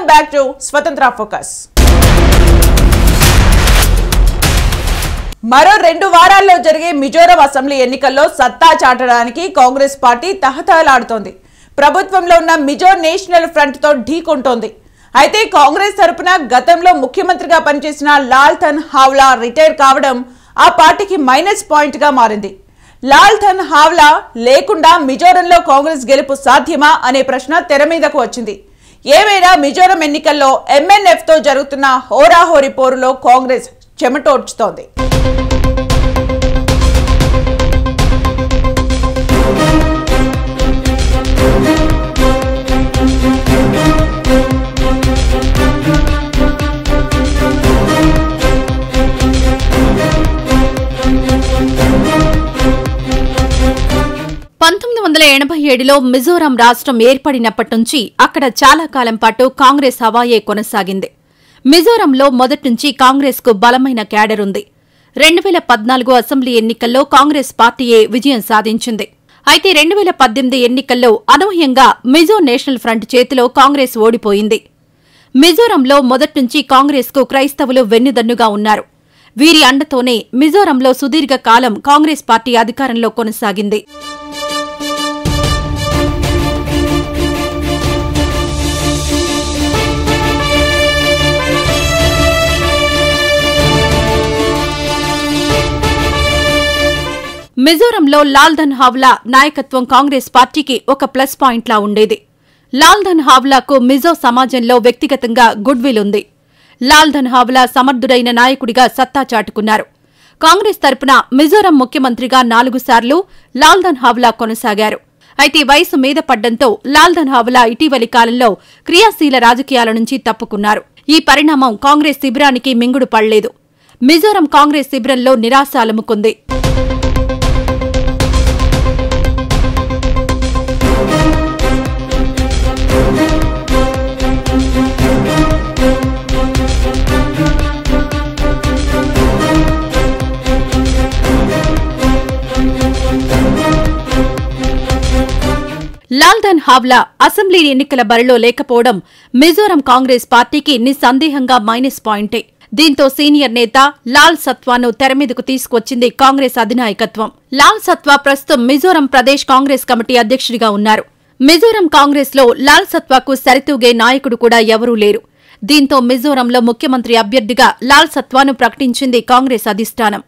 Back to స్వతంత్ర focus. మరో 2 వారాల్లో జరిగే మిజోరం అసెంబ్లీ ఎన్నికల్లో సత్తా చాటడానికి కాంగ్రెస్ పార్టీ తహతహలాడుతోంది. ప్రభుత్వంలో ఉన్న మిజో నేషనల్ ఫ్రంట్ తో ఢీకొంటోంది. అయితే కాంగ్రెస్ తరపున గతంలో ముఖ్యమంత్రిగా పనిచేసిన లాల్థన్ హావ్లా రిటైర్ కావడం ఆ పార్టీకి మైనస్ పాయింట్ గా మారింది. లాల్థన్ హావ్లా లేకుండా మిజోరంలో కాంగ్రెస్ గెలుపు సాధ్యమా అనే ప్రశ్న తెర మీదకు వచ్చింది. ఏమైనా మిజోరం ఎన్నికల్లో ఎంఎన్ఎఫ్ తో జరుగుతున్న హోరాహోరీ పోరులో కాంగ్రెస్ చెమటోడ్చుతోంది. లో మిజోరాం రాష్ట్రం ఏర్పడినప్పటి నుంచి అక్కడ చాలా కాలం పాటు కాంగ్రెస్ హవాయే కొనసాగింది. మిజోరంలో మొదటి నుంచి కాంగ్రెస్ కు బలమైన క్యాడర్ ఉంది. 2014 అసెంబ్లీ ఎన్నికల్లో కాంగ్రెస్ పార్టీయే విజయం సాధించింది. అయితే 2018 ఎన్నికల్లో అనూహ్యంగా మిజో నేషనల్ ఫ్రంట్ చేతిలో కాంగ్రెస్ ఓడిపోయింది. మిజోరంలో మొదటి నుంచి కాంగ్రెస్ కు క్రైస్తవులు వెన్నుదన్నుగా ఉన్నారు. వీరి అండతోనే మిజోరంలో సుదీర్ఘ కాలం కాంగ్రెస్ పార్టీ అధికారంలో కొనసాగింది. మిజోరంలో లాల్థన్ హావ్లా నాయకత్వం కాంగ్రెస్ పార్టీకి ఒక ప్లస్ పాయింట్లా ఉండేది. లాల్థన్ హావ్లాకు మిజో సమాజంలో వ్యక్తిగతంగా గుడ్ విల్ ఉంది. లాల్థన్ హావ్లా సమర్థుడైన నాయకుడిగా సత్తా చాటుకున్నారు. కాంగ్రెస్ తరపున మిజోరం ముఖ్యమంత్రిగా 4 సార్లు లాల్థన్ హావ్లా కొనసాగారు. అయితే వయసు మీద పడ్డంతో లాల్థన్ హావ్లా ఇటీవలి కాలంలో క్రియాశీల రాజకీయాల నుంచి తప్పుకున్నారు. ఈ పరిణామం కాంగ్రెస్ శిబిరానికి మింగుడు పడలేదు. మిజోరం కాంగ్రెస్ శిబిరంలో నిరాశ అలుముకుంది. లాల్థన్ హావ్లా అసెంబ్లీ ఎన్నికల బరిలో లేకపోవడం మిజోరం కాంగ్రెస్ పార్టీకి నిస్సందేహంగా మైనస్ పాయింటే. దీంతో సీనియర్ నేత లాల్ సత్వాను తెరమీదకు తీసుకొచ్చింది కాంగ్రెస్ అధినాయకత్వం. లాల్ సత్వా ప్రస్తుతం మిజోరం ప్రదేశ్ కాంగ్రెస్ కమిటీ అధ్యక్షుడిగా ఉన్నారు. మిజోరం కాంగ్రెస్ లో లాల్ సత్వాకు సరితూగే నాయకుడు కూడా ఎవరూ లేరు. దీంతో మిజోరంలో ముఖ్యమంత్రి అభ్యర్థిగా లాల్ సత్వాను ప్రకటించింది కాంగ్రెస్ అధిష్టానం.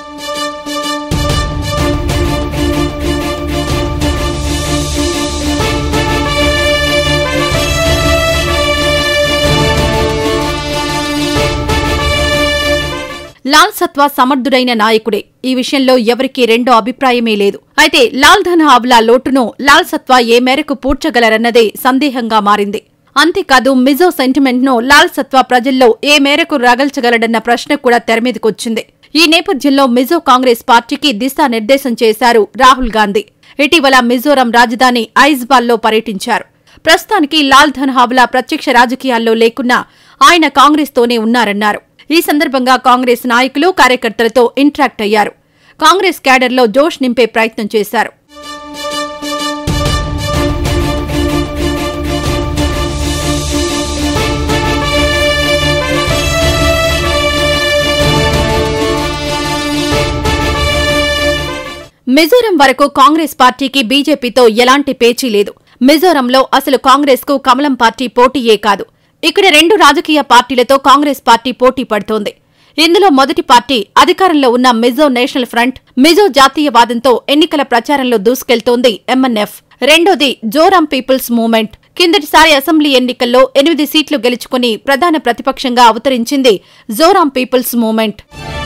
లాల్ సత్వా సమర్థుడైన నాయకుడే. ఈ విషయంలో ఎవరికీ రెండో అభిప్రాయమే లేదు. అయితే లాల్థన్ హావ్లా లోటును లాల్ సత్వా ఏ మేరకు పూడ్చగలరన్నదే సందేహంగా మారింది. అంతేకాదు మిజో సెంటిమెంట్ ను లాల్ సత్వా ప్రజల్లో ఏ మేరకు రగల్చగలడన్న ప్రశ్న కూడా తెరమీదకొచ్చింది. ఈ నేపథ్యంలో మిజో కాంగ్రెస్ పార్టీకి దిశానిర్దేశం చేశారు రాహుల్ గాంధీ. ఇటీవల మిజోరం రాజధాని ఐజ్వాల్లో పర్యటించారు. ప్రస్తుతానికి లాల్థన్ హావ్లా ప్రత్యక్ష రాజకీయాల్లో లేకున్నా ఆయన కాంగ్రెస్ తోనే ఉన్నారన్నారు. ఈ సందర్భంగా కాంగ్రెస్ నాయకులు కార్యకర్తలతో ఇంటరాక్ట్ అయ్యారు. కాంగ్రెస్ క్యాడర్లో జోష్ నింపే ప్రయత్నం చేశారు. మిజోరం వరకు కాంగ్రెస్ పార్టీకి బీజేపీతో ఎలాంటి పేచీ లేదు. మిజోరంలో అసలు కాంగ్రెస్ కు కమలం పార్టీ పోటీయే కాదు. ఇక్కడ 2 రాజకీయ పార్టీలతో కాంగ్రెస్ పార్టీ పోటీ పడుతోంది. ఇందులో మొదటి పార్టీ అధికారంలో ఉన్న మిజో నేషనల్ ఫ్రంట్ మిజో జాతీయవాదంతో ఎన్నికల ప్రచారంలో దూసుకెళ్తోంది ఎంఎన్ఎఫ్. రెండోది జోరాం పీపుల్స్ మూవ్మెంట్. కిందటిసారి అసెంబ్లీ ఎన్నికల్లో 8 సీట్లు గెలుచుకుని ప్రధాన ప్రతిపక్షంగా అవతరించింది జోరాం పీపుల్స్ మూవ్మెంట్.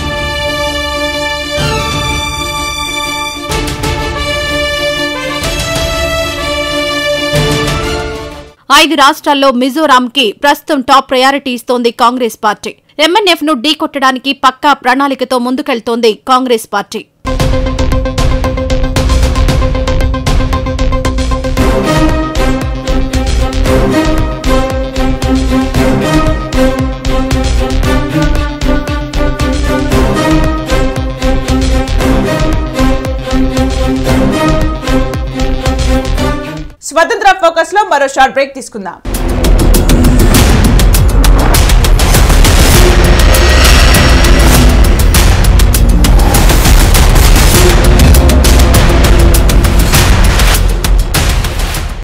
5 రాష్ట్రాల్లో మిజోరాంకి ప్రస్తుతం టాప్ ప్రయారిటీ ఇస్తోంది కాంగ్రెస్ పార్టీ. ఎంఎన్ఎఫ్ ను ఢీకొట్టడానికి పక్కా ప్రణాళికతో ముందుకెళ్తోంది కాంగ్రెస్ పార్టీ. స్వతంత్ర ఫోకస్ లో మరో షార్ట్ బ్రేక్ తీసుకుందాం.